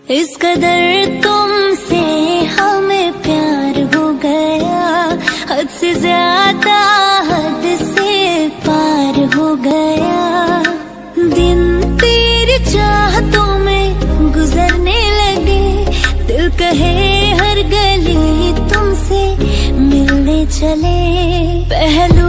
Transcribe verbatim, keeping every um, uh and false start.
इस कदर तुमसे हमें प्यार हो गया, हद से ज्यादा हद से पार हो गया। दिन तेरी चाहतों में गुजरने लगे, दिल कहे हर गली तुमसे मिलने चले। पहले